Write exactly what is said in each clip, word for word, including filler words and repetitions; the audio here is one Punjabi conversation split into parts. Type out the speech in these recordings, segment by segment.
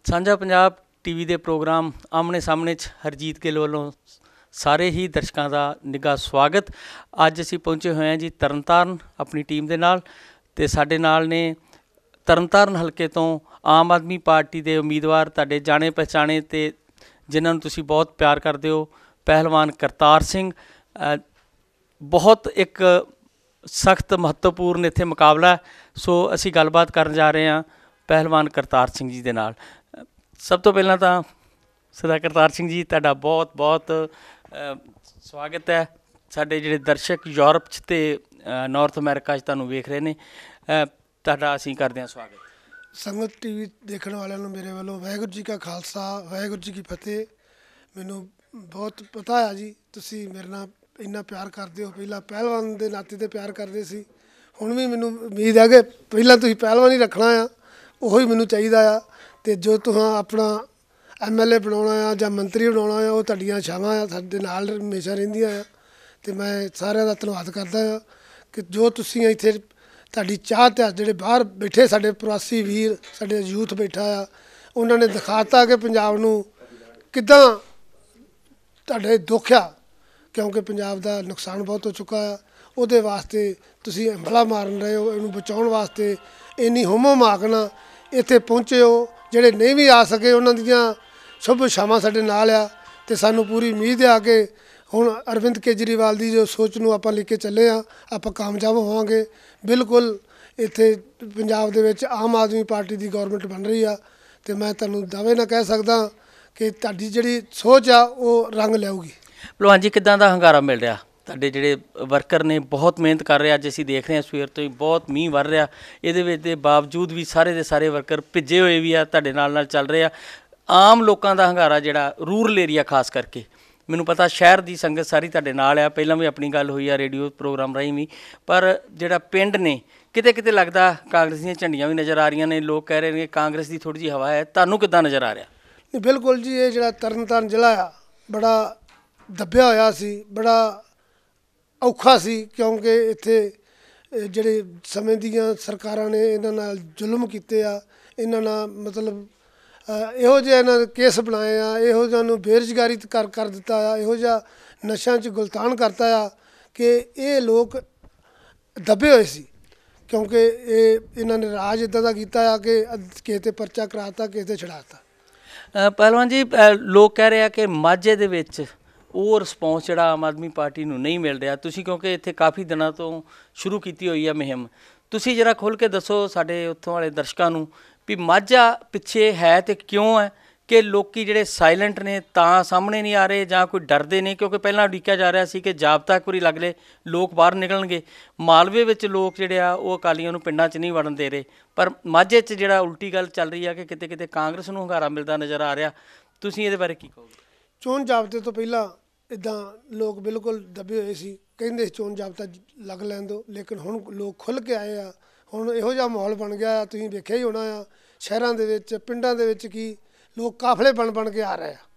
ਸਾਂਝਾ ਪੰਜਾਬ टीवी ਦੇ प्रोग्राम आमने सामने च हरजीत गिल वालों सारे ही दर्शकों का निघा स्वागत। अज असी पहुँचे हुए हैं जी तरनताਰਨ अपनी टीम के नाल ते साडे नाल ने तरनताਰਨ हल्के तो आम आदमी पार्टी के उम्मीदवार तुहाडे जाने पहचाने ते जिन्होंने तुसी बहुत प्यार करते हो पहलवान करतार सिंह। बहुत एक सख्त महत्वपूर्ण इत्थे मुकाबला है, सो असी गलबात करन जा रहे हैं पहलवान करतार सिंह जी के नाल। सब तो पहला तो सरदार करतार सिंह जी तुहाडा बहुत बहुत स्वागत है। साडे जिहड़े दर्शक यूरोप च ते नॉर्थ अमेरिका च तुहानूं वेख रहे ने, तुहाडा असीं करदे हां स्वागत। संगत टीवी देखने वालों को मेरे वालों वाहिगुरू जी का खालसा वाहिगुरू जी की फतेह। मैनू बहुत पता है जी तुसी मेरे नाल इन्ना प्यार करते हो, पहला पहलवान के नाते तो प्यार करते सी, हुण भी मैनू उम्मीद है कि पहला तुसीं पहलवान ही रखना आ, उही मैनू चाहिदा आ। तो जो तुहां अपना एम एल ए बनाउणा आ जां मंत्री बनाउणा आ वो तुहाडीआं इच्छावां आ, साडे नाल हमेशा रहिंदियां आ। तो मैं सारिआं दा धन्नवाद करदा आ कि जो तुसीं इत्थे तुहाडी चाहत आ, जिहड़े बाहर बैठे साडे प्रवासी वीर साडे यूथ बैठा आ, उन्हां ने दिखाता कि पंजाब नूं किद्दां तुहाडे दुख आ, क्योंकि पंजाब का नुकसान बहुत हो चुका है। उहदे वास्ते तुसीं हमला मारन रहे हो, इहनूं बचाउण वास्ते इन्नी होमो मागना इत्थे पहुँचे हो। ਜਿਹੜੇ नहीं भी आ सके उन्हां दीआं शुभ इच्छावां साडे नाल आ ते सानूं पूरी उम्मीद आ कि हुण अरविंद केजरीवाल की जो सोच नूं आपां लेके चले आ, आपां कामयाब होवांगे। बिल्कुल इत्थे पंजाब दे विच आम आदमी पार्टी की गौरमेंट बन रही आ ते मैं तुहानूं दावे नाल कह सकदा कि तुहाडी जिहड़ी सोच आ वो रंग लिआऊगी। भलवान जी किद्दां दा हंगारा मिल रहा? तुहाडे जिहड़े वर्कर ने बहुत मेहनत कर रहे, अज असीं देख रहे हैं सवेर तो ही बहुत मींह वर रहा, ये बावजूद भी सारे के सारे वर्कर भिजे हुए भी आ तुहाडे नाल नाल चल रहे आ। आम लोगों का हंगारा जिहड़ा रूरल एरिया खास करके, मैनूं पता शहर की संगत सारी तुहाडे नाल आ, पहलां भी अपनी गल हुई आ रेडियो प्रोग्राम राहीं भी, पर जिहड़ा पिंड ने किते किते लगदा कांग्रेस दीआं झंडियां भी नज़र आ रही ने, लोग कह रहे हैं कांग्रेस की थोड़ी जी हवा है, तुहानूं किद्दां नज़र आ रहा? बिल्कुल जी, ये जिहड़ा तरनताਰਨ जिला आ बड़ा दबिया होया सी, बड़ा औखा सी, क्योंकि इत्थे जिहड़े समय दीआं सरकारां ने इन्हां नाल जुल्म कीते आ, इन्हां नाल मतलब इहो जिहा इन्हां ने केस बनाए आ, इहो जिहा नूं बेरोजगारी कर कर दित्ता आ, इहो जिहा नशिਆਂ 'ਚ गुलतान करता आ कि ये लोग दबे होए सी, क्योंकि ये इन्हां ने राज इदां दा कीता आ कि किसे ते परचा कराता किसे ते छड़ाता। पहलवान जी लोग कह रहे हैं कि माझे दे विच ਉਹ ਰਿਸਪੌਂਸ ਜਿਹੜਾ ਆਮ ਆਦਮੀ ਪਾਰਟੀ ਨੂੰ ਨਹੀਂ ਮਿਲ ਰਿਹਾ, ਤੁਸੀਂ ਕਿਉਂਕਿ ਇੱਥੇ ਕਾਫੀ ਦਿਨਾਂ ਤੋਂ ਸ਼ੁਰੂ ਕੀਤੀ ਹੋਈ ਹੈ ਮੁਹਿੰਮ, ਤੁਸੀਂ ਜਰਾ ਖੁੱਲ੍ਹ ਕੇ ਦੱਸੋ ਸਾਡੇ ਉੱਥੋਂ ਵਾਲੇ ਦਰਸ਼ਕਾਂ ਨੂੰ ਵੀ ਮਾਝਾ ਪਿੱਛੇ ਹੈ ਤੇ ਕਿਉਂ ਹੈ, ਕਿ ਲੋਕੀ ਜਿਹੜੇ ਸਾਇਲੈਂਟ ਨੇ ਤਾਂ ਸਾਹਮਣੇ ਨਹੀਂ ਆ ਰਹੇ ਜਾਂ ਕੋਈ ਡਰਦੇ ਨੇ? ਕਿਉਂਕਿ ਪਹਿਲਾਂ ਉਡੀਕਿਆ ਜਾ ਰਿਹਾ ਸੀ ਕਿ ਜਾਬਤਾ ਇੱਕ ਵਾਰੀ ਲੱਗ ਲੇ ਲੋਕ ਬਾਹਰ ਨਿਕਲਣਗੇ। ਮਾਲਵੇ ਵਿੱਚ ਲੋਕ ਜਿਹੜੇ ਆ ਉਹ ਅਕਾਲੀਆਂ ਨੂੰ ਪਿੰਡਾਂ 'ਚ ਨਹੀਂ ਵੜਨ ਦੇ ਰਹੇ, ਪਰ ਮਾਝੇ 'ਚ ਜਿਹੜਾ ਉਲਟੀ ਗੱਲ ਚੱਲ ਰਹੀ ਆ ਕਿ ਕਿਤੇ ਕਿਤੇ ਕਾਂਗਰਸ ਨੂੰ ਹੰਗਾਰਾ ਮਿਲਦਾ ਨਜ਼ਰ ਆ ਰਿਹਾ, ਤੁਸੀਂ ਇਹਦੇ ਬਾਰੇ ਕੀ ਕਹੋਗੇ? ਚੋਣ ਜਾਬਤੇ ਤੋਂ ਪਹਿਲਾਂ ਇੱਦਾਂ ਲੋਕ ਬਿਲਕੁਲ ਦਬੇ ਹੋਏ ਸੀ, ਕਹਿੰਦੇ ਚੋਣ ਜਾਬਤਾ ਲੱਗ ਲੈਣ ਦਿਓ, ਲੇਕਿਨ ਹੁਣ ਲੋਕ ਖੁੱਲ੍ਹ ਕੇ ਆਏ ਆ। ਹੁਣ ਇਹੋ ਜਿਹਾ ਮਾਹੌਲ ਬਣ ਗਿਆ ਆ, ਤੁਸੀਂ ਵੇਖਿਆ ਹੀ ਹੋਣਾ ਆ ਸ਼ਹਿਰਾਂ ਦੇ ਵਿੱਚ ਪਿੰਡਾਂ ਦੇ ਵਿੱਚ ਕੀ ਲੋਕ ਕਾਫਲੇ ਬਣ ਬਣ ਕੇ ਆ ਰਹੇ ਆ।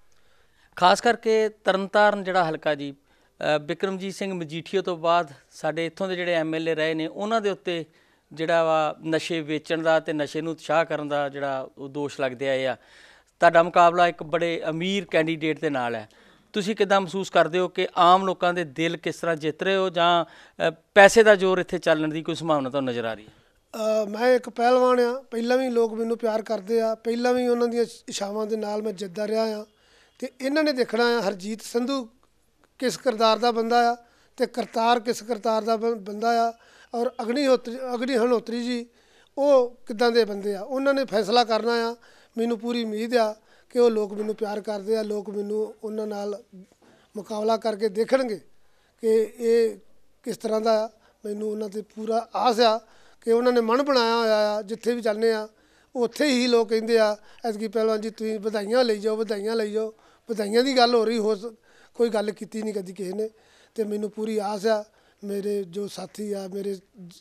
ਖਾਸ ਕਰਕੇ ਤਰਨਤਾਰਨ ਜਿਹੜਾ ਹਲਕਾ ਜੀ ਬਿਕਰਮਜੀਤ ਸਿੰਘ ਮਜੀਠੀਆ ਤੋਂ ਬਾਅਦ ਸਾਡੇ ਇੱਥੋਂ ਦੇ ਜਿਹੜੇ ਐਮ ਐਲ ਏ ਰਹੇ ਨੇ, ਉਹਨਾਂ ਦੇ ਉੱਤੇ ਜਿਹੜਾ ਵਾ ਨਸ਼ੇ ਵੇਚਣ ਦਾ ਅਤੇ ਨਸ਼ੇ ਨੂੰ ਉਤਸ਼ਾਹ ਕਰਨ ਦਾ ਜਿਹੜਾ ਉਹ ਦੋਸ਼ ਲੱਗਦੇ ਆਏ ਆ। ਤੁਹਾਡਾ ਮੁਕਾਬਲਾ ਇੱਕ ਬੜੇ ਅਮੀਰ ਕੈਂਡੀਡੇਟ ਦੇ ਨਾਲ ਹੈ, ਤੁਸੀਂ ਕਿੱਦਾਂ ਮਹਿਸੂਸ ਕਰਦੇ ਹੋ ਕਿ ਆਮ ਲੋਕਾਂ ਦੇ ਦਿਲ ਕਿਸ ਤਰ੍ਹਾਂ ਜਿੱਤ ਰਹੇ ਹੋ, ਜਾਂ ਪੈਸੇ ਦਾ ਜ਼ੋਰ ਇੱਥੇ ਚੱਲਣ ਦੀ ਕੋਈ ਸੰਭਾਵਨਾ ਤੁਹਾਨੂੰ ਨਜ਼ਰ ਆ ਰਹੀ ਹੈ? ਮੈਂ ਇੱਕ ਪਹਿਲਵਾਨ ਆ, ਪਹਿਲਾਂ ਵੀ ਲੋਕ ਮੈਨੂੰ ਪਿਆਰ ਕਰਦੇ ਆ, ਪਹਿਲਾਂ ਵੀ ਉਹਨਾਂ ਦੀਆਂ ਇਛਾਵਾਂ ਦੇ ਨਾਲ ਮੈਂ ਜਿੱਤਦਾ ਰਿਹਾ ਆ। ਅਤੇ ਇਹਨਾਂ ਨੇ ਦੇਖਣਾ ਆ ਹਰਜੀਤ ਸੰਧੂ ਕਿਸ ਕਿਰਦਾਰ ਦਾ ਬੰਦਾ ਆ ਅਤੇ ਕਰਤਾਰ ਕਿਸ ਕਿਰਦਾਰ ਦਾ ਬ ਬੰਦਾ ਆ, ਔਰ ਅਗਨੀਹੋਤਰੀ ਅਗਨੀ ਹਨੋਤਰੀ ਜੀ ਉਹ ਕਿੱਦਾਂ ਦੇ ਬੰਦੇ ਆ, ਉਹਨਾਂ ਨੇ ਫੈਸਲਾ ਕਰਨਾ ਆ। ਮੈਨੂੰ ਪੂਰੀ ਉਮੀਦ ਆ ਕਿ ਉਹ ਲੋਕ ਮੈਨੂੰ ਪਿਆਰ ਕਰਦੇ ਆ, ਲੋਕ ਮੈਨੂੰ ਉਹਨਾਂ ਨਾਲ ਮੁਕਾਬਲਾ ਕਰਕੇ ਦੇਖਣਗੇ ਕਿ ਇਹ ਕਿਸ ਤਰ੍ਹਾਂ ਦਾ ਆ। ਮੈਨੂੰ ਉਹਨਾਂ 'ਤੇ ਪੂਰਾ ਆਸ ਆ ਕਿ ਉਹਨਾਂ ਨੇ ਮਨ ਬਣਾਇਆ ਹੋਇਆ ਆ, ਜਿੱਥੇ ਵੀ ਜਾਂਦੇ ਆ ਉੱਥੇ ਹੀ ਲੋਕ ਕਹਿੰਦੇ ਆ ਐਤਕੀ ਪਹਿਲਵਾਨ ਜੀ ਤੁਸੀਂ ਵਧਾਈਆਂ ਲਈ ਜਾਓ ਵਧਾਈਆਂ ਲਈ ਜਾਓ। ਵਧਾਈਆਂ ਦੀ ਗੱਲ ਹੋ ਰਹੀ, ਹੋ ਕੋਈ ਗੱਲ ਕੀਤੀ ਨਹੀਂ ਕਦੀ ਕਿਸੇ ਨੇ। ਅਤੇ ਮੈਨੂੰ ਪੂਰੀ ਆਸ ਆ, ਮੇਰੇ ਜੋ ਸਾਥੀ ਆ, ਮੇਰੇ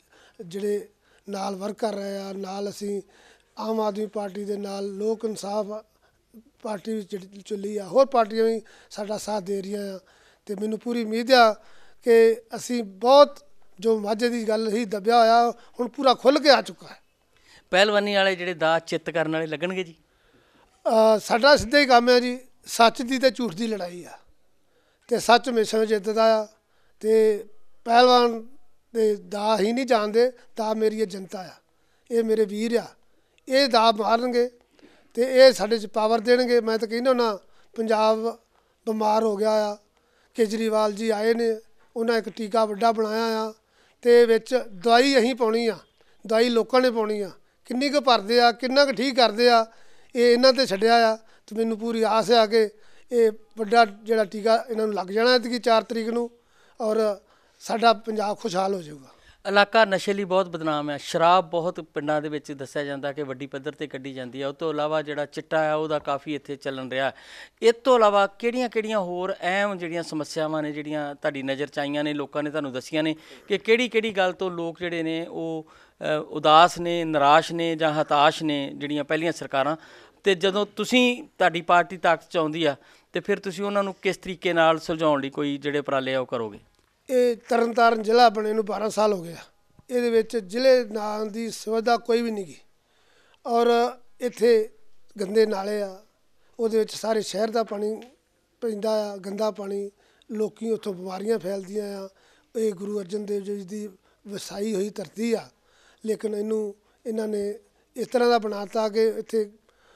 ਜਿਹੜੇ ਨਾਲ ਵਰਕ ਕਰ ਰਹੇ ਆ, ਨਾਲ ਅਸੀਂ ਆਮ ਆਦਮੀ ਪਾਰਟੀ ਦੇ ਨਾਲ ਲੋਕ ਇਨਸਾਫ ਪਾਰਟੀ ਵਿੱਚ ਜਿਹੜੀ ਚੱਲੀ ਆ, ਹੋਰ ਪਾਰਟੀਆਂ ਵੀ ਸਾਡਾ ਸਾਥ ਦੇ ਰਹੀਆਂ ਆ। ਅਤੇ ਮੈਨੂੰ ਪੂਰੀ ਉਮੀਦ ਆ ਕਿ ਅਸੀਂ ਬਹੁਤ ਜੋ ਮਾਝੇ ਦੀ ਗੱਲ ਹੀ ਦੱਬਿਆ ਹੋਇਆ ਹੁਣ ਪੂਰਾ ਖੁੱਲ੍ਹ ਕੇ ਆ ਚੁੱਕਾ ਹੈ। ਪਹਿਲਵਾਨੀ ਵਾਲੇ ਜਿਹੜੇ ਦਾਅ ਚਿੱਤ ਕਰਨ ਵਾਲੇ ਲੱਗਣਗੇ ਜੀ? ਅ, ਸਾਡਾ ਸਿੱਧਾ ਹੀ ਕੰਮ ਹੈ ਜੀ, ਸੱਚ ਦੀ ਤੇ ਝੂਠ ਦੀ ਲੜਾਈ ਆ, ਤੇ ਸੱਚ ਹਮੇਸ਼ਾ ਜਿੱਤਦਾ ਆ। ਤੇ ਪਹਿਲਵਾਨ ਦੇ ਦਾ ਹੀ ਨਹੀਂ ਜਾਣਦੇ, ਦਾ ਮੇਰੀ ਇਹ ਜਨਤਾ ਆ, ਇਹ ਮੇਰੇ ਵੀਰ ਆ, ਇਹ ਦਾ ਮਾਰਨਗੇ ਤੇ ਇਹ ਸਾਡੇ 'ਚ ਪਾਵਰ ਦੇਣਗੇ। ਮੈਂ ਤਾਂ ਕਹਿੰਦਾ ਨਾ, ਪੰਜਾਬ ਬਿਮਾਰ ਹੋ ਗਿਆ ਆ, ਕੇਜਰੀਵਾਲ ਜੀ ਆਏ ਨੇ, ਉਹਨਾਂ ਇੱਕ ਟੀਕਾ ਵੱਡਾ ਬਣਾਇਆ ਆ, ਤੇ ਵਿੱਚ ਦਵਾਈ ਅਸੀਂ ਪਾਉਣੀ ਆ, ਦਵਾਈ ਲੋਕਾਂ ਨੇ ਪਾਉਣੀ ਆ, ਕਿੰਨੀ ਕੁ ਭਰਦੇ ਆ, ਕਿੰਨਾ ਕੁ ਠੀਕ ਕਰਦੇ ਆ, ਇਹ ਇਹਨਾਂ 'ਤੇ ਛੱਡਿਆ ਆ। ਤੇ ਮੈਨੂੰ ਪੂਰੀ ਆਸ ਆ ਕਿ ਇਹ ਵੱਡਾ ਜਿਹੜਾ ਟੀਕਾ ਇਹਨਾਂ ਨੂੰ ਲੱਗ ਜਾਣਾ ਐਤਕੀ ਚਾਰ ਤਰੀਕ ਨੂੰ, ਔਰ ਸਾਡਾ ਪੰਜਾਬ ਖੁਸ਼ਹਾਲ ਹੋ ਜਾਊਗਾ। ਇਲਾਕਾ ਨਸ਼ੇ ਲਈ ਬਹੁਤ ਬਦਨਾਮ ਹੈ, ਸ਼ਰਾਬ ਬਹੁਤ ਪਿੰਡਾਂ ਦੇ ਵਿੱਚ ਦੱਸਿਆ ਜਾਂਦਾ ਕਿ ਵੱਡੀ ਪੱਧਰ 'ਤੇ ਕੱਢੀ ਜਾਂਦੀ ਹੈ। ਉਸ ਤੋਂ ਇਲਾਵਾ ਜਿਹੜਾ ਚਿੱਟਾ ਹੈ ਉਹਦਾ ਕਾਫੀ ਇੱਥੇ ਚੱਲਣ ਰਿਹਾ। ਇਸ ਤੋਂ ਇਲਾਵਾ ਕਿਹੜੀਆਂ ਕਿਹੜੀਆਂ ਹੋਰ ਅਹਿਮ ਜਿਹੜੀਆਂ ਸਮੱਸਿਆਵਾਂ ਨੇ ਜਿਹੜੀਆਂ ਤੁਹਾਡੀ ਨਜ਼ਰ 'ਚ ਆਈਆਂ ਨੇ, ਲੋਕਾਂ ਨੇ ਤੁਹਾਨੂੰ ਦੱਸੀਆਂ ਨੇ ਕਿ ਕਿਹੜੀ ਕਿਹੜੀ ਗੱਲ ਤੋਂ ਲੋਕ ਜਿਹੜੇ ਨੇ ਉਹ ਉਦਾਸ ਨੇ, ਨਿਰਾਸ਼ ਨੇ ਜਾਂ ਹਤਾਸ਼ ਨੇ ਜਿਹੜੀਆਂ ਪਹਿਲੀਆਂ ਸਰਕਾਰਾਂ, ਅਤੇ ਜਦੋਂ ਤੁਸੀਂ ਤੁਹਾਡੀ ਪਾਰਟੀ ਤਾਕਤ 'ਚ ਆਉਂਦੀ ਆ ਅਤੇ ਫਿਰ ਤੁਸੀਂ ਉਹਨਾਂ ਨੂੰ ਕਿਸ ਤਰੀਕੇ ਨਾਲ ਸੁਲਝਾਉਣ ਲਈ ਕੋਈ ਜਿਹੜੇ ਉਪਰਾਲੇ ਆ ਉਹ ਕਰੋਗੇ? ਇਹ ਤਰਨ ਤਾਰਨ ਜ਼ਿਲ੍ਹਾ ਬਣੇ ਨੂੰ ਬਾਰਾਂ ਸਾਲ ਹੋ ਗਏ ਆ, ਇਹਦੇ ਵਿੱਚ ਜ਼ਿਲ੍ਹੇ ਨਾਂ ਦੀ ਸੁਵਿਧਾ ਕੋਈ ਵੀ ਨਹੀਂ ਗੀ, ਔਰ ਇੱਥੇ ਗੰਦੇ ਨਾਲੇ ਆ, ਉਹਦੇ ਵਿੱਚ ਸਾਰੇ ਸ਼ਹਿਰ ਦਾ ਪਾਣੀ ਪੈਂਦਾ ਆ, ਗੰਦਾ ਪਾਣੀ, ਲੋਕ ਉੱਥੋਂ ਬਿਮਾਰੀਆਂ ਫੈਲਦੀਆਂ ਆ। ਇਹ ਗੁਰੂ ਅਰਜਨ ਦੇਵ ਜੀ ਦੀ ਵਸਾਈ ਹੋਈ ਧਰਤੀ ਆ, ਲੇਕਿਨ ਇਹਨੂੰ ਇਹਨਾਂ ਨੇ ਇਸ ਤਰ੍ਹਾਂ ਦਾ ਬਣਾਤਾ ਕਿ ਇੱਥੇ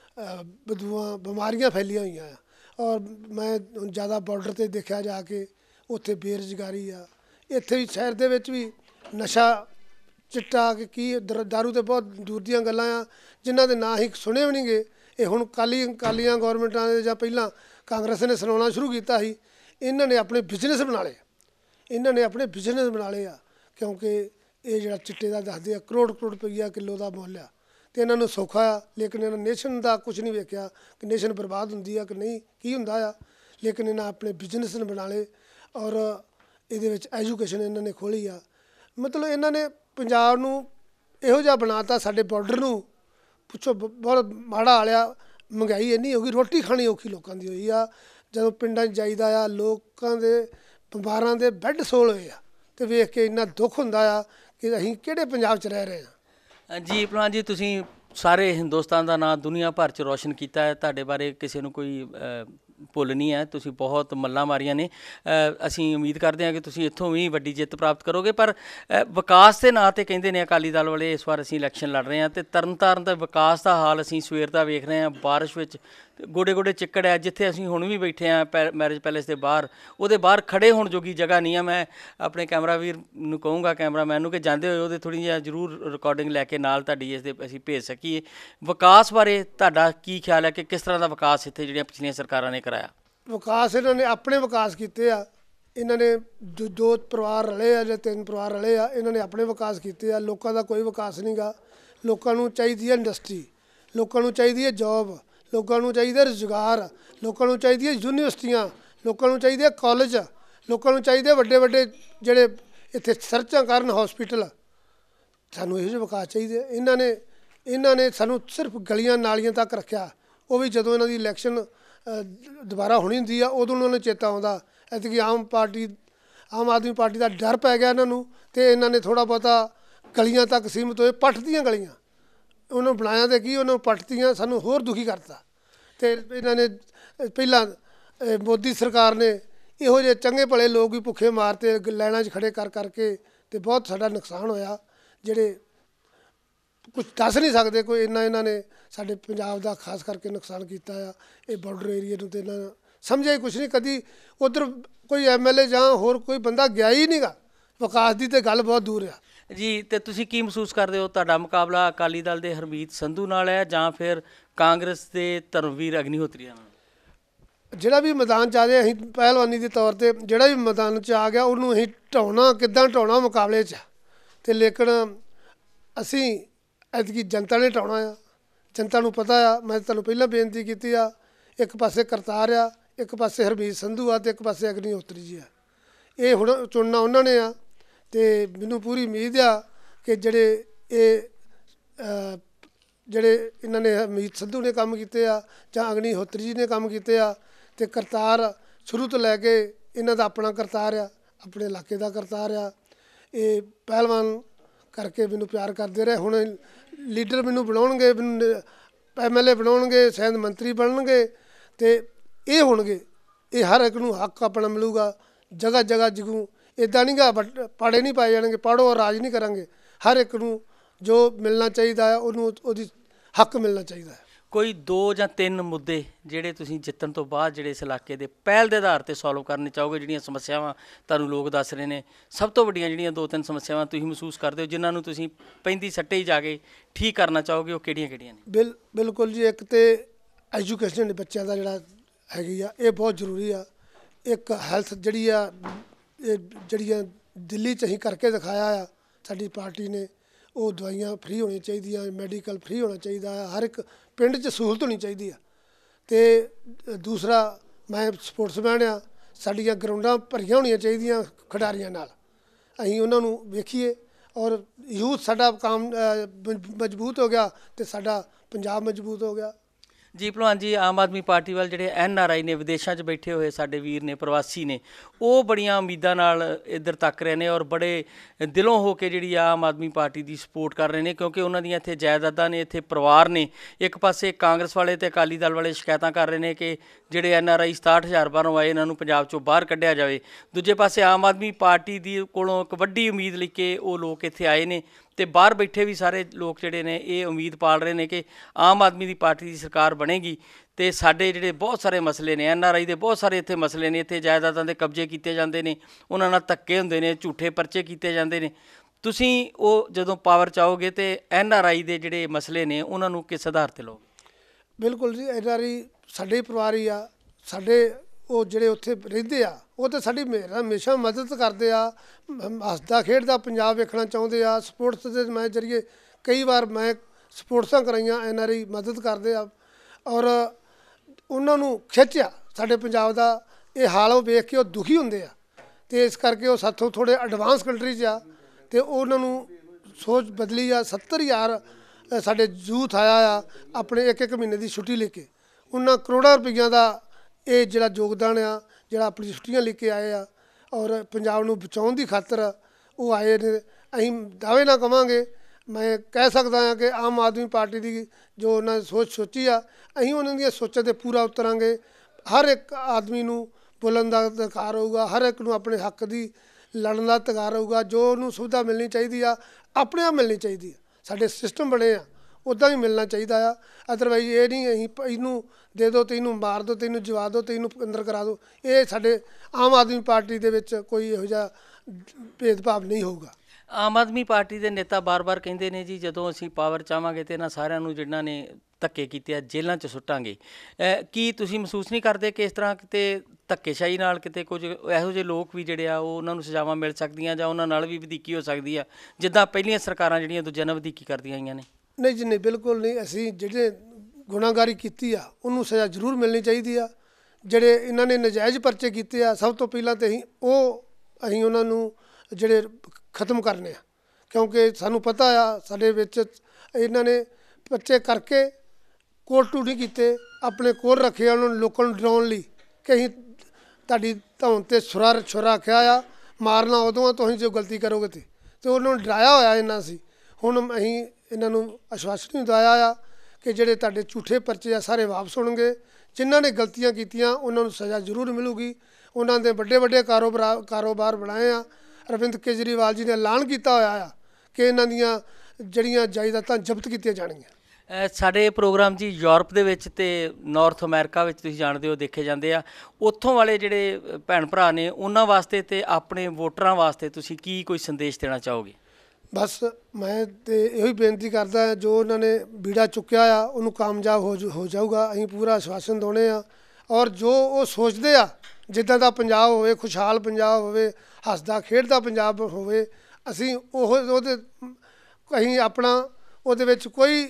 ਬਦਬੂਆਂ ਬਿਮਾਰੀਆਂ ਫੈਲੀਆਂ ਹੋਈਆਂ ਆ। ਔਰ ਮੈਂ ਜ਼ਿਆਦਾ ਬਾਰਡਰ 'ਤੇ ਦੇਖਿਆ ਜਾ ਕੇ, ਉੱਥੇ ਬੇਰੁਜ਼ਗਾਰੀ ਆ, ਇੱਥੇ ਵੀ ਸ਼ਹਿਰ ਦੇ ਵਿੱਚ ਵੀ ਨਸ਼ਾ ਚਿੱਟਾ ਕਿ ਕੀ ਦਰ ਦਾਰੂ ਤਾਂ ਬਹੁਤ ਦੂਰ ਦੀਆਂ ਗੱਲਾਂ ਆ, ਜਿਨ੍ਹਾਂ ਦੇ ਨਾਂ ਹੀ ਸੁਣੇ ਵੀ ਨਹੀਂ ਗਏ। ਇਹ ਹੁਣ ਕਾਲੀ ਕਾਲੀਆਂ ਗੌਰਮੈਂਟਾਂ ਦੇ ਜਾਂ ਪਹਿਲਾਂ ਕਾਂਗਰਸ ਨੇ ਸੁਣਾਉਣਾ ਸ਼ੁਰੂ ਕੀਤਾ ਸੀ, ਇਹਨਾਂ ਨੇ ਆਪਣੇ ਬਿਜ਼ਨਸ ਬਣਾ ਲਏ, ਇਹਨਾਂ ਨੇ ਆਪਣੇ ਬਿਜ਼ਨਸ ਬਣਾ ਲਏ ਆ, ਕਿਉਂਕਿ ਇਹ ਜਿਹੜਾ ਚਿੱਟੇ ਦਾ ਦੱਸਦੇ ਆ ਕਰੋੜ ਕਰੋੜ ਰੁਪਈਆ ਕਿਲੋ ਦਾ ਮੁੱਲ ਆ, ਅਤੇ ਇਹਨਾਂ ਨੂੰ ਸੌਖਾ ਆ। ਲੇਕਿਨ ਇਹਨਾਂ ਨੇਸ਼ਨ ਦਾ ਕੁਛ ਨਹੀਂ ਵੇਖਿਆ ਕਿ ਨੇਸ਼ਨ ਬਰਬਾਦ ਹੁੰਦੀ ਆ ਕਿ ਨਹੀਂ, ਕੀ ਹੁੰਦਾ ਆ। ਲੇਕਿਨ ਇਹਨਾਂ ਆਪਣੇ ਬਿਜ਼ਨਸ ਬਣਾ ਲਏ, ਔਰ ਇਹਦੇ ਵਿੱਚ ਐਜੂਕੇਸ਼ਨ ਇਹਨਾਂ ਨੇ ਖੋਲ੍ਹੀ ਆ। ਮਤਲਬ ਇਹਨਾਂ ਨੇ ਪੰਜਾਬ ਨੂੰ ਇਹੋ ਜਿਹਾ ਬਣਾਤਾ, ਸਾਡੇ ਬਾਰਡਰ ਨੂੰ ਪੁੱਛੋ ਬਹੁਤ ਮਾੜਾ ਹਾਲਿਆ। ਮਹਿੰਗਾਈ ਇੰਨੀ ਹੋ ਗਈ, ਰੋਟੀ ਖਾਣੀ ਔਖੀ ਲੋਕਾਂ ਦੀ ਹੋਈ ਆ। ਜਦੋਂ ਪਿੰਡਾਂ 'ਚ ਜਾਈਦਾ ਆ, ਲੋਕਾਂ ਦੇ ਬਿਮਾਰਾਂ ਦੇ ਬੈੱਡ ਸੋਲ ਹੋਏ ਆ, ਅਤੇ ਵੇਖ ਕੇ ਇੰਨਾ ਦੁੱਖ ਹੁੰਦਾ ਆ ਕਿ ਅਸੀਂ ਕਿਹੜੇ ਪੰਜਾਬ 'ਚ ਰਹਿ ਰਹੇ ਹਾਂ। ਜੀ ਭਲਵਾਨ ਜੀ, ਤੁਸੀਂ ਸਾਰੇ ਹਿੰਦੁਸਤਾਨ ਦਾ ਨਾਂ ਦੁਨੀਆ ਭਰ 'ਚ ਰੋਸ਼ਨ ਕੀਤਾ ਹੈ, ਤੁਹਾਡੇ ਬਾਰੇ ਕਿਸੇ ਨੂੰ ਕੋਈ ਭੁੱਲ ਨਹੀਂ ਹੈ, ਤੁਸੀਂ ਬਹੁਤ ਮੱਲਾਂ ਮਾਰੀਆਂ ਨੇ। ਅਸੀਂ ਉਮੀਦ ਕਰਦੇ ਹਾਂ ਕਿ ਤੁਸੀਂ ਇੱਥੋਂ ਵੀ ਵੱਡੀ ਜਿੱਤ ਪ੍ਰਾਪਤ ਕਰੋਗੇ। ਪਰ ਵਿਕਾਸ ਦੇ ਨਾਂ 'ਤੇ ਕਹਿੰਦੇ ਨੇ ਅਕਾਲੀ ਦਲ ਵਾਲੇ, ਇਸ ਵਾਰ ਅਸੀਂ ਇਲੈਕਸ਼ਨ ਲੜ ਰਹੇ ਹਾਂ, ਅਤੇ ਤਰਨ ਤਾਰਨ ਦਾ ਵਿਕਾਸ ਦਾ ਹਾਲ ਅਸੀਂ ਸਵੇਰ ਦਾ ਵੇਖ ਰਹੇ ਹਾਂ। ਬਾਰਿਸ਼ ਵਿੱਚ ਗੋਡੇ ਗੋਡੇ ਚਿੱਕੜ ਹੈ, ਜਿੱਥੇ ਅਸੀਂ ਹੁਣ ਵੀ ਬੈਠੇ ਹਾਂ ਪੈ ਮੈਰਿਜ ਪੈਲੇਸ ਦੇ ਬਾਹਰ, ਉਹਦੇ ਬਾਹਰ ਖੜ੍ਹੇ ਹੋਣ ਜੋਗੀ ਜਗ੍ਹਾ ਨਹੀਂ ਆ। ਮੈਂ ਆਪਣੇ ਕੈਮਰਾ ਵੀਰ ਨੂੰ ਕਹੂੰਗਾ, ਕੈਮਰਾਮੈਨ ਨੂੰ, ਕਿ ਜਾਂਦੇ ਹੋਏ ਉਹਦੇ ਥੋੜ੍ਹੀ ਜਿਹੀ ਜ਼ਰੂਰ ਰਿਕਾਰਡਿੰਗ ਲੈ ਕੇ ਨਾਲ ਤੁਹਾਡੀ ਇਸ ਦੇ ਅਸੀਂ ਭੇਜ ਸਕੀਏ। ਵਿਕਾਸ ਬਾਰੇ ਤੁਹਾਡਾ ਕੀ ਖਿਆਲ ਹੈ ਕਿ ਕਿਸ ਤਰ੍ਹਾਂ ਦਾ ਵਿਕਾਸ ਇੱਥੇ ਜਿਹੜੀਆਂ ਪਿਛਲੀਆਂ ਸਰਕਾਰਾਂ ਨੇ ਕਰਾਇਆ? ਵਿਕਾਸ ਇਹਨਾਂ ਨੇ ਆਪਣੇ ਵਿਕਾਸ ਕੀਤੇ ਆ, ਇਹਨਾਂ ਨੇ ਦੋ ਦੋ ਪਰਿਵਾਰ ਰਲੇ ਆ ਜਾਂ ਤਿੰਨ ਪਰਿਵਾਰ ਰਲੇ ਆ, ਇਹਨਾਂ ਨੇ ਆਪਣੇ ਵਿਕਾਸ ਕੀਤੇ ਆ। ਲੋਕਾਂ ਦਾ ਕੋਈ ਵਿਕਾਸ ਨਹੀਂ ਗਾ। ਲੋਕਾਂ ਨੂੰ ਚਾਹੀਦੀ ਹੈ ਇੰਡਸਟਰੀ, ਲੋਕਾਂ ਨੂੰ ਚਾਹੀਦੀ ਹੈ ਜੋਬ, ਲੋਕਾਂ ਨੂੰ ਚਾਹੀਦਾ ਰੁਜ਼ਗਾਰ, ਲੋਕਾਂ ਨੂੰ ਚਾਹੀਦੀਆਂ ਯੂਨੀਵਰਸਿਟੀਆਂ, ਲੋਕਾਂ ਨੂੰ ਚਾਹੀਦੇ ਕਾਲਜ, ਲੋਕਾਂ ਨੂੰ ਚਾਹੀਦੇ ਵੱਡੇ ਵੱਡੇ ਜਿਹੜੇ ਇੱਥੇ ਸਰਚਾਂ ਕਰਨ ਹੌਸਪੀਟਲ। ਸਾਨੂੰ ਇਹੋ ਜਿਹੇ ਵਿਕਾਸ ਚਾਹੀਦੇ। ਇਹਨਾਂ ਨੇ ਇਹਨਾਂ ਨੇ ਸਾਨੂੰ ਸਿਰਫ ਗਲੀਆਂ ਨਾਲੀਆਂ ਤੱਕ ਰੱਖਿਆ, ਉਹ ਵੀ ਜਦੋਂ ਇਹਨਾਂ ਦੀ ਇਲੈਕਸ਼ਨ ਦੁਬਾਰਾ ਹੋਣੀ ਹੁੰਦੀ ਆ ਉਦੋਂ ਉਹਨਾਂ ਨੂੰ ਚੇਤਾ ਆਉਂਦਾ। ਐਤਕੀ ਆਮ ਪਾਰਟੀ ਆਮ ਆਦਮੀ ਪਾਰਟੀ ਦਾ ਡਰ ਪੈ ਗਿਆ ਇਹਨਾਂ ਨੂੰ, ਅਤੇ ਇਹਨਾਂ ਨੇ ਥੋੜ੍ਹਾ ਬਹੁਤਾ ਗਲੀਆਂ ਤੱਕ ਸੀਮਿਤ ਹੋਏ। ਪੱਟ ਦੀਆਂ ਗਲੀਆਂ ਉਹਨੂੰ ਬਣਾਇਆ ਅਤੇ ਕੀ ਉਹਨੂੰ ਪੱਟਤੀਆਂ, ਸਾਨੂੰ ਹੋਰ ਦੁਖੀ ਕਰਤਾ। ਅਤੇ ਇਹਨਾਂ ਨੇ ਪਹਿਲਾਂ ਮੋਦੀ ਸਰਕਾਰ ਨੇ ਇਹੋ ਜਿਹੇ ਚੰਗੇ ਭਲੇ ਲੋਕ ਵੀ ਭੁੱਖੇ ਮਾਰਤੇ ਲਾਈਨਾਂ 'ਚ ਖੜ੍ਹੇ ਕਰ ਕਰਕੇ, ਅਤੇ ਬਹੁਤ ਸਾਡਾ ਨੁਕਸਾਨ ਹੋਇਆ, ਜਿਹੜੇ ਕੁਛ ਦੱਸ ਨਹੀਂ ਸਕਦੇ ਕੋਈ। ਇੰਨਾ ਇਹਨਾਂ ਨੇ ਸਾਡੇ ਪੰਜਾਬ ਦਾ ਖਾਸ ਕਰਕੇ ਨੁਕਸਾਨ ਕੀਤਾ ਆ। ਇਹ ਬਾਰਡਰ ਏਰੀਏ ਨੂੰ ਤਾਂ ਇਹਨਾਂ ਸਮਝਿਆ ਹੀ ਕੁਛ ਨਹੀਂ, ਕਦੀ ਉੱਧਰ ਕੋਈ ਐਮ ਐਲ ਏ ਜਾਂ ਹੋਰ ਕੋਈ ਬੰਦਾ ਗਿਆ ਹੀ ਨਹੀਂ ਗਾ। ਵਿਕਾਸ ਦੀ ਤਾਂ ਗੱਲ ਬਹੁਤ ਦੂਰ ਆ ਜੀ। ਅਤੇ ਤੁਸੀਂ ਕੀ ਮਹਿਸੂਸ ਕਰਦੇ ਹੋ, ਤੁਹਾਡਾ ਮੁਕਾਬਲਾ ਅਕਾਲੀ ਦਲ ਦੇ ਹਰਮੀਤ ਸੰਧੂ ਨਾਲ ਹੈ ਜਾਂ ਫਿਰ ਕਾਂਗਰਸ ਦੇ ਧਰਮਵੀਰ ਅਗਨੀਹੋਤਰੀਆਂ ਨਾਲ? ਜਿਹੜਾ ਵੀ ਮੈਦਾਨ 'ਚ ਆ ਜਾਏ, ਅਸੀਂ ਪਹਿਲਵਾਨੀ ਦੇ ਤੌਰ 'ਤੇ ਜਿਹੜਾ ਵੀ ਮੈਦਾਨ 'ਚ ਆ ਗਿਆ ਉਹਨੂੰ ਅਸੀਂ ਢਾਉਣਾ, ਕਿੱਦਾਂ ਢਾਉਣਾ ਮੁਕਾਬਲੇ 'ਚ। ਅਤੇ ਲੇਕਿਨ ਅਸੀਂ ਐਤਕੀ ਜਨਤਾ ਨੇ ਢਾਉਣਾ ਆ, ਜਨਤਾ ਨੂੰ ਪਤਾ ਆ। ਮੈਂ ਤੁਹਾਨੂੰ ਪਹਿਲਾਂ ਬੇਨਤੀ ਕੀਤੀ ਆ, ਇੱਕ ਪਾਸੇ ਕਰਤਾਰ ਆ, ਇੱਕ ਪਾਸੇ ਹਰਮੀਤ ਸੰਧੂ ਆ, ਅਤੇ ਇੱਕ ਪਾਸੇ ਅਗਨੀਹੋਤਰੀ ਜੀ ਆ। ਇਹ ਹੁਣ ਚੁਣਨਾ ਉਹਨਾਂ ਨੇ ਆ, ਅਤੇ ਮੈਨੂੰ ਪੂਰੀ ਉਮੀਦ ਆ ਕਿ ਜਿਹੜੇ ਇਹ ਜਿਹੜੇ ਇਹਨਾਂ ਨੇ ਹਰਮੀਤ ਸੰਧੂ ਨੇ ਕੰਮ ਕੀਤੇ ਆ ਜਾਂ ਅਗਨੀਹੋਤਰੀ ਜੀ ਨੇ ਕੰਮ ਕੀਤੇ ਆ, ਅਤੇ ਕਰਤਾਰ ਸ਼ੁਰੂ ਤੋਂ ਲੈ ਕੇ ਇਹਨਾਂ ਦਾ ਆਪਣਾ ਕਰਤਾਰ ਆ, ਆਪਣੇ ਇਲਾਕੇ ਦਾ ਕਰਤਾਰ ਆ। ਇਹ ਪਹਿਲਵਾਨ ਕਰਕੇ ਮੈਨੂੰ ਪਿਆਰ ਕਰਦੇ ਰਹੇ। ਹੁਣ ਲੀਡਰ ਮੈਨੂੰ ਬਣਾਉਣਗੇ, ਮੈਨੂੰ ਐਮ ਐਲ ਏ ਬਣਾਉਣਗੇ, ਸ਼ਾਇਦ ਮੰਤਰੀ ਬਣਨਗੇ, ਅਤੇ ਇਹ ਹੋਣਗੇ, ਇਹ ਹਰ ਇੱਕ ਨੂੰ ਹੱਕ ਆਪਣਾ ਮਿਲੂਗਾ। ਜਗ੍ਹਾ ਜਗ੍ਹਾ ਜਗੂ ਇੱਦਾਂ ਨਹੀਂ ਗਾ ਬਟ ਪਾੜੇ ਨਹੀਂ ਪਾਏ ਜਾਣਗੇ, ਪਾੜੋ ਰਾਜ ਨਹੀਂ ਕਰਾਂਗੇ। ਹਰ ਇੱਕ ਨੂੰ ਜੋ ਮਿਲਣਾ ਚਾਹੀਦਾ ਹੈ ਉਹਨੂੰ ਉਹਦੀ ਹੱਕ ਮਿਲਣਾ ਚਾਹੀਦਾ ਹੈ। ਕੋਈ ਦੋ ਜਾਂ ਤਿੰਨ ਮੁੱਦੇ ਜਿਹੜੇ ਤੁਸੀਂ ਜਿੱਤਣ ਤੋਂ ਬਾਅਦ ਜਿਹੜੇ ਇਸ ਇਲਾਕੇ ਦੇ ਪਹਿਲ ਦੇ ਆਧਾਰ 'ਤੇ ਸੋਲਵ ਕਰਨੇ ਚਾਹੋਗੇ, ਜਿਹੜੀਆਂ ਸਮੱਸਿਆਵਾਂ ਤੁਹਾਨੂੰ ਲੋਕ ਦੱਸ ਰਹੇ ਨੇ, ਸਭ ਤੋਂ ਵੱਡੀਆਂ ਜਿਹੜੀਆਂ ਦੋ ਤਿੰਨ ਸਮੱਸਿਆਵਾਂ ਤੁਸੀਂ ਮਹਿਸੂਸ ਕਰਦੇ ਹੋ ਜਿਨ੍ਹਾਂ ਨੂੰ ਤੁਸੀਂ ਪੈਂਦੀ ਸੱਟੇ ਹੀ ਜਾ ਕੇ ਠੀਕ ਕਰਨਾ ਚਾਹੋਗੇ, ਉਹ ਕਿਹੜੀਆਂ ਕਿਹੜੀਆਂ ਨੇ? ਬਿਲ ਬਿਲਕੁਲ ਜੀ, ਇੱਕ ਤਾਂ ਐਜੂਕੇਸ਼ਨ ਬੱਚਿਆਂ ਦਾ ਜਿਹੜਾ ਹੈਗੀ ਆ ਇਹ ਬਹੁਤ ਜ਼ਰੂਰੀ ਆ। ਇੱਕ ਹੈਲਥ ਜਿਹੜੀ ਆ ਇਹ ਜਿਹੜੀਆਂ ਦਿੱਲੀ 'ਚ ਅਸੀਂ ਕਰਕੇ ਦਿਖਾਇਆ ਆ ਸਾਡੀ ਪਾਰਟੀ ਨੇ, ਉਹ ਦਵਾਈਆਂ ਫ੍ਰੀ ਹੋਣੀਆਂ ਚਾਹੀਦੀਆਂ, ਮੈਡੀਕਲ ਫ੍ਰੀ ਹੋਣਾ ਚਾਹੀਦਾ ਆ, ਹਰ ਇੱਕ ਪਿੰਡ 'ਚ ਸਹੂਲਤ ਹੋਣੀ ਚਾਹੀਦੀ ਆ। ਅਤੇ ਦੂਸਰਾ, ਮੈਂ ਸਪੋਰਟਸਮੈਨ ਆ, ਸਾਡੀਆਂ ਗਰਾਊਂਡਾਂ ਭਰੀਆਂ ਹੋਣੀਆਂ ਚਾਹੀਦੀਆਂ ਖਿਡਾਰੀਆਂ ਨਾਲ, ਅਸੀਂ ਉਹਨਾਂ ਨੂੰ ਵੇਖੀਏ ਔਰ ਯੂਥ ਸਾਡਾ ਕੰਮ ਮਜ਼ਬੂਤ ਹੋ ਗਿਆ ਅਤੇ ਸਾਡਾ ਪੰਜਾਬ ਮਜ਼ਬੂਤ ਹੋ ਗਿਆ। ਜੀ ਭਲਵਾਨ ਜੀ, ਆਮ ਆਦਮੀ ਪਾਰਟੀ ਵੱਲ ਜਿਹੜੇ ਐਨ ਆਰ ਆਈ ਨੇ, ਵਿਦੇਸ਼ਾਂ 'ਚ ਬੈਠੇ ਹੋਏ ਸਾਡੇ ਵੀਰ ਨੇ, ਪ੍ਰਵਾਸੀ ਨੇ, ਉਹ ਬੜੀਆਂ ਉਮੀਦਾਂ ਨਾਲ ਇੱਧਰ ਤੱਕ ਰਹੇ ਨੇ ਔਰ ਬੜੇ ਦਿਲੋਂ ਹੋ ਕੇ ਜਿਹੜੀ ਆਮ ਆਦਮੀ ਪਾਰਟੀ ਦੀ ਸਪੋਰਟ ਕਰ ਰਹੇ ਨੇ, ਕਿਉਂਕਿ ਉਹਨਾਂ ਦੀਆਂ ਇੱਥੇ ਜਾਇਦਾਦਾਂ ਨੇ, ਇੱਥੇ ਪਰਿਵਾਰ ਨੇ। ਇੱਕ ਪਾਸੇ ਕਾਂਗਰਸ ਵਾਲੇ ਅਤੇ ਅਕਾਲੀ ਦਲ ਵਾਲੇ ਸ਼ਿਕਾਇਤਾਂ ਕਰ ਰਹੇ ਨੇ ਕਿ ਜਿਹੜੇ ਐਨ ਆਰ ਆਈ ਸਤਾਹਠ ਹਜ਼ਾਰ ਬਾਹਰੋਂ ਆਏ, ਇਹਨਾਂ ਨੂੰ ਪੰਜਾਬ 'ਚੋਂ ਬਾਹਰ ਕੱਢਿਆ ਜਾਵੇ। ਦੂਜੇ ਪਾਸੇ ਆਮ ਆਦਮੀ ਪਾਰਟੀ ਦੀ ਕੋਲੋਂ ਇੱਕ ਵੱਡੀ ਉਮੀਦ ਲੈ ਕੇ ਉਹ ਲੋਕ ਇੱਥੇ ਆਏ ਨੇ, ਅਤੇ ਬਾਹਰ ਬੈਠੇ ਵੀ ਸਾਰੇ ਲੋਕ ਜਿਹੜੇ ਨੇ ਇਹ ਉਮੀਦ ਪਾਲ ਰਹੇ ਨੇ ਕਿ ਆਮ ਆਦਮੀ ਦੀ ਪਾਰਟੀ ਦੀ ਸਰਕਾਰ ਬਣੇਗੀ ਅਤੇ ਸਾਡੇ ਜਿਹੜੇ ਬਹੁਤ ਸਾਰੇ ਮਸਲੇ ਨੇ, ਐਨ ਆਰ ਆਈ ਦੇ ਬਹੁਤ ਸਾਰੇ ਇੱਥੇ ਮਸਲੇ ਨੇ, ਇੱਥੇ ਜਾਇਦਾਦਾਂ ਦੇ ਕਬਜ਼ੇ ਕੀਤੇ ਜਾਂਦੇ ਨੇ, ਉਹਨਾਂ ਨਾਲ ਧੱਕੇ ਹੁੰਦੇ ਨੇ, ਝੂਠੇ ਪਰਚੇ ਕੀਤੇ ਜਾਂਦੇ ਨੇ। ਤੁਸੀਂ ਉਹ ਜਦੋਂ ਪਾਵਰ 'ਚ ਆਓਗੇ ਅਤੇ ਐਨ ਆਰ ਆਈ ਦੇ ਜਿਹੜੇ ਮਸਲੇ ਨੇ ਉਹਨਾਂ ਨੂੰ ਕਿਸ ਆਧਾਰ 'ਤੇ ਲਓਗੇ? ਬਿਲਕੁਲ ਜੀ, ਐਨ ਆਰ ਆਈ ਸਾਡੇ ਹੀ ਪਰਿਵਾਰ ਹੀ ਆ। ਸਾਡੇ ਉਹ ਜਿਹੜੇ ਉੱਥੇ ਰਹਿੰਦੇ ਆ ਉਹ ਤਾਂ ਸਾਡੀ ਮੇਰਾ ਹਮੇਸ਼ਾ ਮਦਦ ਕਰਦੇ ਆ, ਹੱਸਦਾ ਖੇਡਦਾ ਪੰਜਾਬ ਵੇਖਣਾ ਚਾਹੁੰਦੇ ਆ। ਸਪੋਰਟਸ ਦੇ ਮੈਂ ਜ਼ਰੀਏ ਕਈ ਵਾਰ ਮੈਂ ਸਪੋਰਟਸਾਂ ਕਰਾਈਆਂ, ਐਨ ਆਰ ਆਈ ਮਦਦ ਕਰਦੇ ਆ ਔਰ ਉਹਨਾਂ ਨੂੰ ਖਿੱਚਿਆ ਸਾਡੇ ਪੰਜਾਬ ਦਾ ਇਹ ਹਾਲ ਉਹ ਵੇਖ ਕੇ ਉਹ ਦੁਖੀ ਹੁੰਦੇ ਆ, ਅਤੇ ਇਸ ਕਰਕੇ ਉਹ ਸਾਥੋਂ ਥੋੜ੍ਹੇ ਐਡਵਾਂਸ ਕੰਟਰੀ 'ਚ ਆ ਅਤੇ ਉਹਨਾਂ ਨੂੰ ਸੋਚ ਬਦਲੀ ਆ। ਸੱਤਰ ਹਜ਼ਾਰ ਸਾਡੇ ਯੂਥ ਆਇਆ ਆ ਆਪਣੇ ਇੱਕ ਇੱਕ ਮਹੀਨੇ ਦੀ ਛੁੱਟੀ ਲੈ ਕੇ, ਉਹਨਾਂ ਕਰੋੜਾਂ ਰੁਪਈਆਂ ਦਾ ਇਹ ਜਿਹੜਾ ਯੋਗਦਾਨ ਆ, ਜਿਹੜਾ ਆਪਣੀ ਛੁੱਟੀਆਂ ਲੈ ਕੇ ਆਏ ਆ ਔਰ ਪੰਜਾਬ ਨੂੰ ਬਚਾਉਣ ਦੀ ਖਾਤਰ ਉਹ ਆਏ ਨੇ। ਅਸੀਂ ਦਾਅਵੇ ਨਾ ਕਵਾਂਗੇ, ਮੈਂ ਕਹਿ ਸਕਦਾ ਹਾਂ ਕਿ ਆਮ ਆਦਮੀ ਪਾਰਟੀ ਦੀ ਜੋ ਉਹਨਾਂ ਨੇ ਸੋਚ ਸੋਚੀ ਆ, ਅਸੀਂ ਉਹਨਾਂ ਦੀਆਂ ਸੋਚਾਂ 'ਤੇ ਪੂਰਾ ਉਤਰਾਂਗੇ। ਹਰ ਇੱਕ ਆਦਮੀ ਨੂੰ ਬੋਲਣ ਦਾ ਅਧਿਕਾਰ ਹੋਊਗਾ, ਹਰ ਇੱਕ ਨੂੰ ਆਪਣੇ ਹੱਕ ਦੀ ਲੜਨ ਦਾ ਅਧਿਕਾਰ ਹੋਊਗਾ। ਜੋ ਉਹਨੂੰ ਸੁਵਿਧਾ ਮਿਲਣੀ ਚਾਹੀਦੀ ਆ ਆਪਣੇ ਆਪ ਮਿਲਣੀ ਚਾਹੀਦੀ ਆ। ਸਾਡੇ ਸਿਸਟਮ ਬਣੇ ਆ ਉੱਦਾਂ ਵੀ ਮਿਲਣਾ ਚਾਹੀਦਾ ਆ। ਅਦਰਵਾਈਜ਼ ਇਹ ਨਹੀਂ ਅਸੀਂ ਇਹਨੂੰ ਦੇ ਦਿਓ ਅਤੇ ਇਹਨੂੰ ਮਾਰ ਦਿਓ ਅਤੇ ਇਹਨੂੰ ਜਵਾ ਦਿਓ ਅਤੇ ਇਹਨੂੰ ਅੰਦਰ ਕਰਾ ਦਿਓ, ਇਹ ਸਾਡੇ ਆਮ ਆਦਮੀ ਪਾਰਟੀ ਦੇ ਵਿੱਚ ਕੋਈ ਇਹੋ ਜਿਹਾ ਭੇਦਭਾਵ ਨਹੀਂ ਹੋਊਗਾ। ਆਮ ਆਦਮੀ ਪਾਰਟੀ ਦੇ ਨੇਤਾ ਬਾਰ-ਬਾਰ ਕਹਿੰਦੇ ਨੇ ਜੀ ਜਦੋਂ ਅਸੀਂ ਪਾਵਰ 'ਚ ਆਵਾਂਗੇ ਤਾਂ ਇਹਨਾਂ ਸਾਰਿਆਂ ਨੂੰ ਜਿਹਨਾਂ ਨੇ ਧੱਕੇ ਕੀਤੇ ਆ ਜੇਲ੍ਹਾਂ 'ਚ ਸੁੱਟਾਂਗੇ। ਕੀ ਤੁਸੀਂ ਮਹਿਸੂਸ ਨਹੀਂ ਕਰਦੇ ਕਿ ਇਸ ਤਰ੍ਹਾਂ ਕਿਤੇ ਧੱਕੇਸ਼ਾਹੀ ਨਾਲ ਕਿਤੇ ਕੁਝ ਇਹੋ ਜਿਹੇ ਲੋਕ ਵੀ ਜਿਹੜੇ ਆ ਉਹ ਉਹਨਾਂ ਨੂੰ ਸਜ਼ਾਵਾਂ ਮਿਲ ਸਕਦੀਆਂ ਜਾਂ ਉਹਨਾਂ ਨਾਲ ਵੀ ਵਧੀਕੀ ਹੋ ਸਕਦੀ ਆ, ਜਿੱਦਾਂ ਪਹਿਲੀਆਂ ਸਰਕਾਰਾਂ ਜਿਹੜੀਆਂ ਦੂਜਿਆਂ ਨਾਲ ਵਧੀਕੀ ਕਰਦੀਆਂ ਆਈਆਂ ਨੇ? ਨਹੀਂ ਜੀ, ਨਹੀਂ, ਬਿਲਕੁਲ ਨਹੀਂ। ਅਸੀਂ ਜਿਹੜੇ ਗੁਨਾਹਗਾਰੀ ਕੀਤੀ ਆ ਉਹਨੂੰ ਸਜ਼ਾ ਜ਼ਰੂਰ ਮਿਲਣੀ ਚਾਹੀਦੀ ਆ। ਜਿਹੜੇ ਇਹਨਾਂ ਨੇ ਨਜਾਇਜ਼ ਪਰਚੇ ਕੀਤੇ ਆ, ਸਭ ਤੋਂ ਪਹਿਲਾਂ ਤਾਂ ਅਸੀਂ ਉਹ ਅਸੀਂ ਉਹਨਾਂ ਨੂੰ ਜਿਹੜੇ ਖਤਮ ਕਰਨੇ ਆ, ਕਿਉਂਕਿ ਸਾਨੂੰ ਪਤਾ ਆ ਸਾਡੇ ਵਿੱਚ ਇਹਨਾਂ ਨੇ ਪਰਚੇ ਕਰਕੇ ਕੋਰਟ ਟੂ ਨਹੀਂ ਕੀਤੇ, ਆਪਣੇ ਕੋਲ ਰੱਖੇ ਆ ਉਹਨਾਂ ਨੂੰ ਲੋਕਾਂ ਨੂੰ ਡਰਾਉਣ ਲਈ ਕਿ ਅਸੀਂ ਤੁਹਾਡੀ ਧੌਣ 'ਤੇ ਛੁਰਾ ਛੁਰਾ ਰੱਖਿਆ ਆ, ਮਾਰਨਾ ਉਦੋਂ ਆ ਤੁਸੀਂ ਜੋ ਗਲਤੀ ਕਰੋਗੇ ਤੇ ਅਤੇ ਉਹਨਾਂ ਨੂੰ ਡਰਾਇਆ ਹੋਇਆ ਇਹਨਾਂ ਸੀ। ਹੁਣ ਅਸੀਂ ਇਹਨਾਂ ਨੂੰ ਆਸ਼ਵਾਸਨ ਵੀ ਦਿਵਾਇਆ ਆ ਕਿ ਜਿਹੜੇ ਤੁਹਾਡੇ ਝੂਠੇ ਪਰਚੇ ਆ ਸਾਰੇ ਵਾਪਸ ਹੋਣਗੇ। ਜਿਨ੍ਹਾਂ ਨੇ ਗਲਤੀਆਂ ਕੀਤੀਆਂ ਉਹਨਾਂ ਨੂੰ ਸਜ਼ਾ ਜ਼ਰੂਰ ਮਿਲੂਗੀ। ਉਹਨਾਂ ਦੇ ਵੱਡੇ ਵੱਡੇ ਕਾਰੋਬਾਰ ਕਾਰੋਬਾਰ ਬਣਾਏ ਆ। ਅਰਵਿੰਦ ਕੇਜਰੀਵਾਲ ਜੀ ਨੇ ਐਲਾਨ ਕੀਤਾ ਹੋਇਆ ਆ ਕਿ ਇਹਨਾਂ ਦੀਆਂ ਜਿਹੜੀਆਂ ਜਾਇਦਾਦਾਂ ਜ਼ਬਤ ਕੀਤੀਆਂ ਜਾਣਗੀਆਂ। ਸਾਡੇ ਪ੍ਰੋਗਰਾਮ ਜੀ ਯੂਰਪ ਦੇ ਵਿੱਚ ਅਤੇ ਨਾਰਥ ਅਮਰੀਕਾ ਵਿੱਚ ਤੁਸੀਂ ਜਾਣਦੇ ਹੋ ਦੇਖੇ ਜਾਂਦੇ ਆ, ਉੱਥੋਂ ਵਾਲੇ ਜਿਹੜੇ ਭੈਣ ਭਰਾ ਨੇ ਉਹਨਾਂ ਵਾਸਤੇ ਅਤੇ ਆਪਣੇ ਵੋਟਰਾਂ ਵਾਸਤੇ ਤੁਸੀਂ ਕੀ ਕੋਈ ਸੰਦੇਸ਼ ਦੇਣਾ ਚਾਹੋਗੇ? ਬਸ ਮੈਂ ਤਾਂ ਇਹੋ ਹੀ ਬੇਨਤੀ ਕਰਦਾ, ਜੋ ਉਹਨਾਂ ਨੇ ਬੀੜਾ ਚੁੱਕਿਆ ਆ ਉਹਨੂੰ ਕਾਮਯਾਬ ਹੋ ਹੋ ਜਾਊਗਾ। ਅਸੀਂ ਪੂਰਾ ਆਸ਼ਵਾਸਨ ਦਿੰਦੇ ਆ ਔਰ ਜੋ ਉਹ ਸੋਚਦੇ ਆ ਜਿੱਦਾਂ ਦਾ ਪੰਜਾਬ ਹੋਵੇ, ਖੁਸ਼ਹਾਲ ਪੰਜਾਬ ਹੋਵੇ, ਹੱਸਦਾ ਖੇਡਦਾ ਪੰਜਾਬ ਹੋਵੇ, ਅਸੀਂ ਉਹ ਉਹਦੇ ਅਸੀਂ ਆਪਣਾ ਉਹਦੇ ਵਿੱਚ ਕੋਈ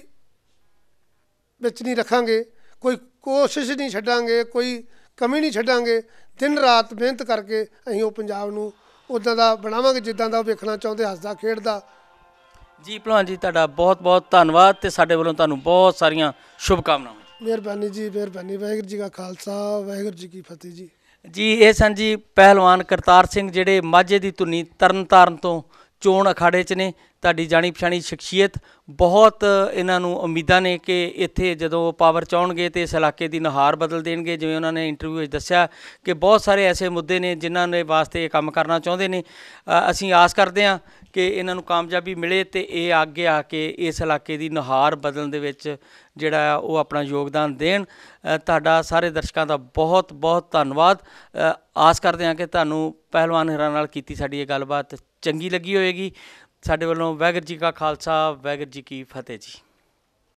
ਵਿੱਚ ਨਹੀਂ ਰੱਖਾਂਗੇ, ਕੋਈ ਕੋਸ਼ਿਸ਼ ਨਹੀਂ ਛੱਡਾਂਗੇ, ਕੋਈ ਕਮੀ ਨਹੀਂ ਛੱਡਾਂਗੇ। ਦਿਨ ਰਾਤ ਮਿਹਨਤ ਕਰਕੇ ਅਸੀਂ ਉਹ ਪੰਜਾਬ ਨੂੰ ਉੱਦਾਂ ਦਾ ਬਣਾਵਾਂਗੇ ਜਿੱਦਾਂ ਦਾ ਉਹ ਵੇਖਣਾ ਚਾਹੁੰਦੇ, ਹੱਸਦਾ ਖੇਡਦਾ। ਜੀ ਭਲਵਾਨ ਜੀ, ਤੁਹਾਡਾ ਬਹੁਤ ਬਹੁਤ ਧੰਨਵਾਦ ਅਤੇ ਸਾਡੇ ਵੱਲੋਂ ਤੁਹਾਨੂੰ ਬਹੁਤ ਸਾਰੀਆਂ ਸ਼ੁਭਕਾਮਨਾਵਾਂ। ਮਿਹਰਬਾਨੀ ਜੀ, ਮਿਹਰਬਾਨੀ। ਵਾਹਿਗੁਰੂ ਜੀ ਕਾ ਖਾਲਸਾ, ਵਾਹਿਗੁਰੂ ਜੀ ਕੀ ਫਤਿਹ ਜੀ। ਜੀ ਇਹ ਸਨ ਜੀ ਪਹਿਲਵਾਨ ਕਰਤਾਰ ਸਿੰਘ, ਜਿਹੜੇ ਮਾਝੇ ਦੀ ਧੁਨੀ ਤਰਨ ਤਾਰਨ ਤੋਂ ਚੋਣ ਅਖਾੜੇ 'ਚ ਨੇ ਤੁਹਾਡੀ ਜਾਣੀ ਪਛਾਣੀ ਸ਼ਖਸੀਅਤ, ਬਹੁਤ ਇਹਨਾਂ ਨੂੰ ਉਮੀਦਾਂ ਨੇ ਕਿ ਇੱਥੇ ਜਦੋਂ ਪਾਵਰ 'ਚ ਆਉਣਗੇ ਤਾਂ ਇਸ ਇਲਾਕੇ ਦੀ ਨੁਹਾਰ ਬਦਲ ਦੇਣਗੇ। ਜਿਵੇਂ ਉਹਨਾਂ ਨੇ ਇੰਟਰਵਿਊ ਵਿੱਚ ਦੱਸਿਆ ਕਿ ਬਹੁਤ ਸਾਰੇ ਐਸੇ ਮੁੱਦੇ ਨੇ ਜਿਨ੍ਹਾਂ ਦੇ ਵਾਸਤੇ ਇਹ ਕੰਮ ਕਰਨਾ ਚਾਹੁੰਦੇ ਨੇ। ਅ, ਅਸੀਂ ਆਸ ਕਰਦੇ ਹਾਂ ਕਿ ਇਹਨਾਂ ਨੂੰ ਕਾਮਯਾਬੀ ਮਿਲੇ ਅਤੇ ਇਹ ਅੱਗੇ ਆ ਕੇ ਇਸ ਇਲਾਕੇ ਦੀ ਨੁਹਾਰ ਬਦਲਣ ਦੇ ਵਿੱਚ ਜਿਹੜਾ ਆ ਉਹ ਆਪਣਾ ਯੋਗਦਾਨ ਦੇਣ। ਅ, ਤੁਹਾਡਾ ਸਾਰੇ ਦਰਸ਼ਕਾਂ ਦਾ ਬਹੁਤ ਬਹੁਤ ਧੰਨਵਾਦ। ਅ, ਆਸ ਕਰਦੇ ਹਾਂ ਕਿ ਤੁਹਾਨੂੰ ਪਹਿਲਵਾਨ ਹੀਰਾਂ ਨਾਲ ਕੀਤੀ ਸਾਡੀ ਇਹ ਗੱਲਬਾਤ ਚੰਗੀ ਲੱਗੀ ਹੋਏਗੀ। ਸਾਡੇ ਵੱਲੋਂ ਵਾਹਿਗੁਰੂ ਜੀ ਕਾ ਖਾਲਸਾ, ਵਾਹਿਗੁਰੂ ਜੀ ਕੀ ਫਤਿਹ ਜੀ।